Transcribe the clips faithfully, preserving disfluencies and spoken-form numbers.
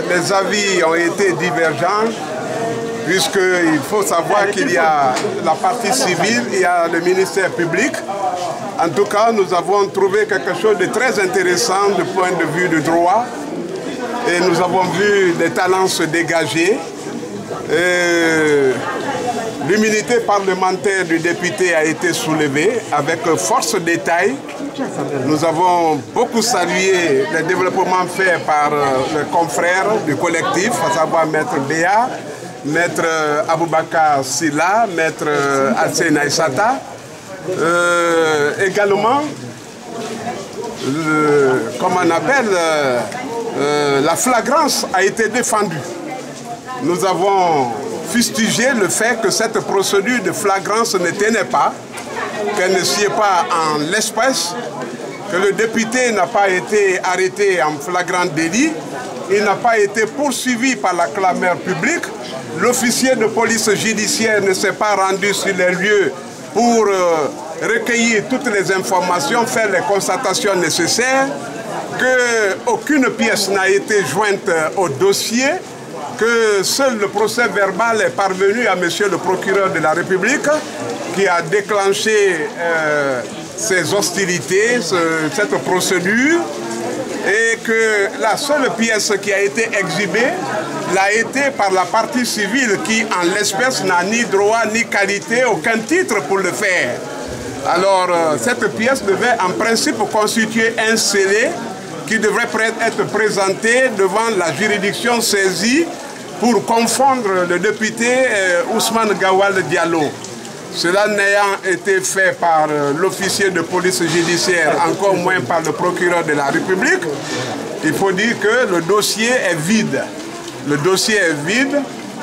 les avis ont été divergents, puisqu'il faut savoir qu'il y a la partie civile, il y a le ministère public. En tout cas, nous avons trouvé quelque chose de très intéressant du point de vue du droit. Et nous avons vu des talents se dégager. L'immunité parlementaire du député a été soulevée avec force détail. Nous avons beaucoup salué les développements faits par les confrères du collectif, à savoir Maître Béa, Maître Aboubakar Silla, Maître Alsena Issata. Euh, également, euh, comme on appelle, euh, euh, la flagrance a été défendue. Nous avons fustigé le fait que cette procédure de flagrance ne tenait pas, qu'elle ne sied pas en l'espèce, que le député n'a pas été arrêté en flagrant délit, il n'a pas été poursuivi par la clameur publique, l'officier de police judiciaire ne s'est pas rendu sur les lieux pour euh, recueillir toutes les informations, faire les constatations nécessaires, qu'aucune pièce n'a été jointe au dossier, que seul le procès verbal est parvenu à monsieur le procureur de la République qui a déclenché euh, ces hostilités, ce, cette procédure, et que la seule pièce qui a été exhibée l'a été par la partie civile qui, en l'espèce, n'a ni droit, ni qualité, aucun titre pour le faire. Alors, euh, cette pièce devait en principe constituer un scellé qui devrait être présenté devant la juridiction saisie pour confondre le député euh, Ousmane Gawal Diallo. Cela n'ayant été fait par euh, l'officier de police judiciaire, encore moins par le procureur de la République, il faut dire que le dossier est vide. Le dossier est vide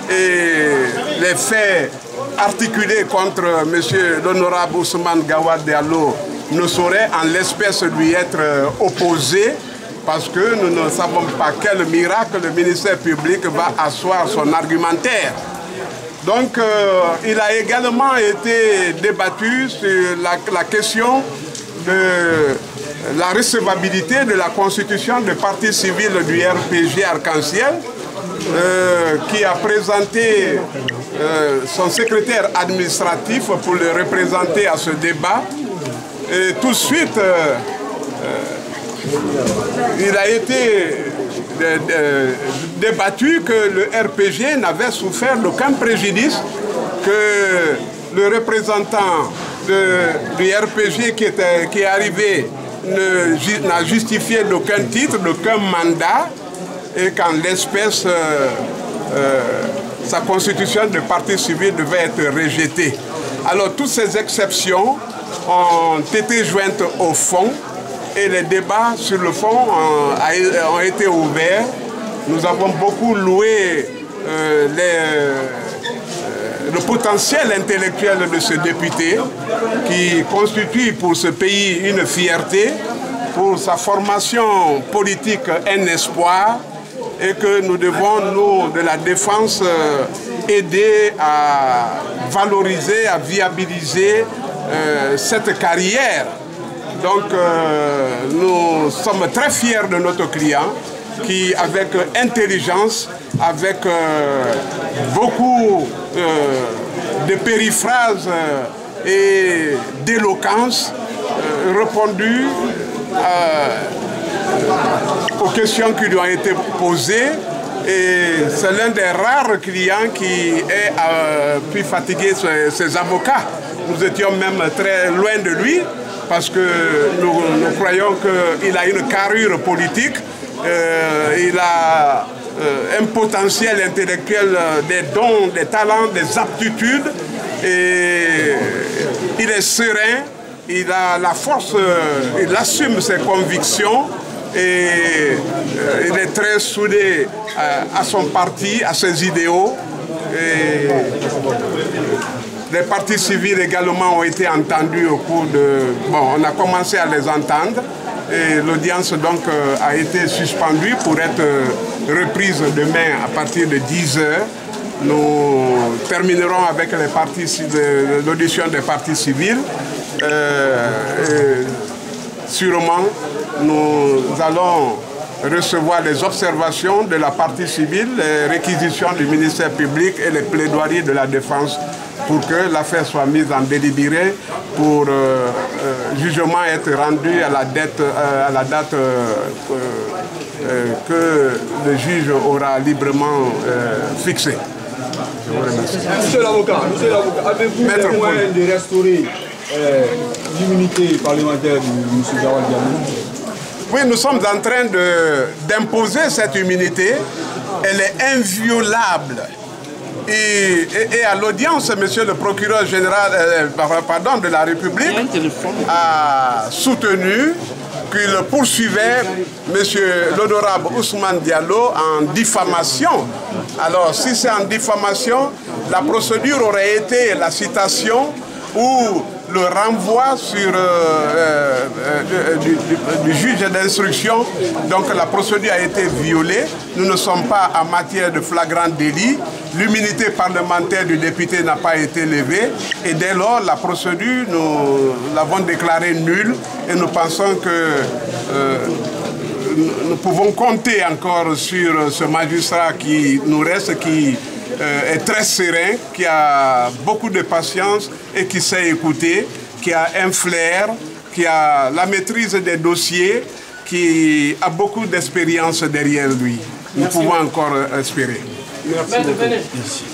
et les faits articulés contre M. l'honorable Ousmane Gawal Diallo ne sauraient en l'espèce lui être euh, opposés, parce que nous ne savons pas quel miracle le ministère public va asseoir son argumentaire. Donc, euh, il a également été débattu sur la, la question de la recevabilité de la constitution du parti civil du R P G Arc-en-Ciel, euh, qui a présenté euh, son secrétaire administratif pour le représenter à ce débat. Et tout de suite, euh, euh, il a été de, de, débattu que le R P G n'avait souffert d'aucun préjudice, que le représentant de, du R P G qui, était, qui est arrivé n'a justifié d'aucun titre, d'aucun mandat, et qu'en l'espèce, euh, euh, sa constitution de parti civil devait être rejetée. Alors toutes ces exceptions ont été jointes au fond, et les débats sur le fond ont, ont été ouverts. Nous avons beaucoup loué euh, les, euh, le potentiel intellectuel de ce député qui constitue pour ce pays une fierté, pour sa formation politique un espoir, et que nous devons, nous, de la défense, euh, aider à valoriser, à viabiliser euh, cette carrière. Donc, euh, nous sommes très fiers de notre client qui, avec intelligence, avec euh, beaucoup euh, de périphrases euh, et d'éloquence, euh, répondu euh, aux questions qui lui ont été posées. Et c'est l'un des rares clients qui est euh, pu fatiguer ses, ses avocats. Nous étions même très loin de lui, parce que nous, nous croyons qu'il a une carrure politique, euh, il a euh, un potentiel intellectuel, des dons, des talents, des aptitudes, et il est serein, il a la force, il assume ses convictions, et euh, il est très soudé à, à son parti, à ses idéaux. Et les partis civils également ont été entendus au cours de... Bon, on a commencé à les entendre et l'audience donc euh, a été suspendue pour être euh, reprise demain à partir de dix heures. Nous terminerons avec les partis, l'audition des partis civils. Euh, et sûrement, nous allons recevoir les observations de la partie civile, les réquisitions du ministère public et les plaidoiries de la défense pour que l'affaire soit mise en délibéré pour euh, euh, jugement être rendu à la, dette, euh, à la date euh, euh, que le juge aura librement euh, fixée. Je vous remercie. Monsieur l'avocat, monsieur l'avocat, avez-vous les moyens de restaurer euh, l'immunité parlementaire de M. Jawad Diallo? Oui, nous sommes en train d'imposer cette immunité. Elle est inviolable. Et, et, et à l'audience, monsieur le procureur général euh, pardon, de la République a soutenu qu'il poursuivait monsieur l'honorable Ousmane Diallo en diffamation. Alors, si c'est en diffamation, la procédure aurait été la citation ou le renvoi sur, euh, euh, du, du, du juge d'instruction. Donc la procédure a été violée. Nous ne sommes pas en matière de flagrant délit. L'immunité parlementaire du député n'a pas été levée. Et dès lors, la procédure, nous l'avons déclarée nulle. Et nous pensons que euh, nous pouvons compter encore sur ce magistrat qui nous reste, qui Euh, est très serein, qui a beaucoup de patience et qui sait écouter, qui a un flair, qui a la maîtrise des dossiers, qui a beaucoup d'expérience derrière lui. Nous Merci. pouvons encore espérer. Merci. Merci.